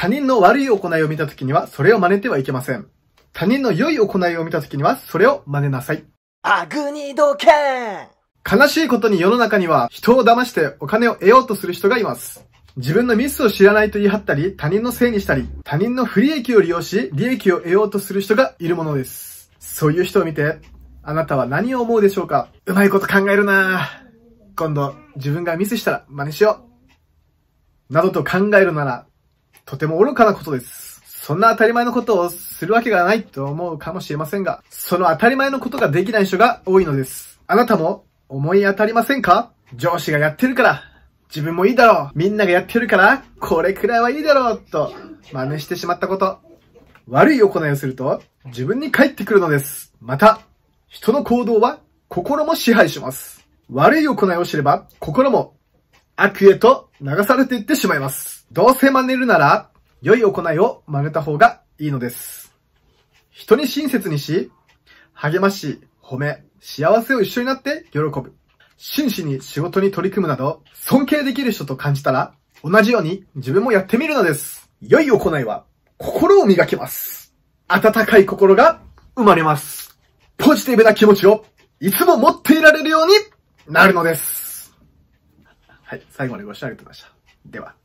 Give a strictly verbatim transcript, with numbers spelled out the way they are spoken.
他人の悪い行いを見たときには、それを真似てはいけません。他人の良い行いを見たときには、それを真似なさい。 アグニドケン。 悲しいことに世の中には、人を騙してお金を得ようとする人がいます。自分のミスを知らないと言い張ったり、他人のせいにしたり、他人の不利益を利用し、利益を得ようとする人がいるものです。そういう人を見て、あなたは何を思うでしょうか？うまいこと考えるなぁ。今度、自分がミスしたら真似しよう。などと考えるなら、とても愚かなことです。そんな当たり前のことをするわけがないと思うかもしれませんが、その当たり前のことができない人が多いのです。あなたも思い当たりませんか？上司がやってるから、自分もいいだろう。みんながやってるから、これくらいはいいだろう。と、真似してしまったこと。悪い行いをすると、自分に返ってくるのです。また、人の行動は心も支配します。悪い行いを知れば、心も悪へと流されていってしまいます。どうせ真似るなら、良い行いを真似た方がいいのです。人に親切にし、励まし、褒め、幸せを一緒になって喜ぶ。真摯に仕事に取り組むなど、尊敬できる人と感じたら、同じように自分もやってみるのです。良い行いは、心を磨きます。温かい心が生まれます。ポジティブな気持ちをいつも持っていられるようになるのです。はい、最後までご視聴ありがとうございました。では。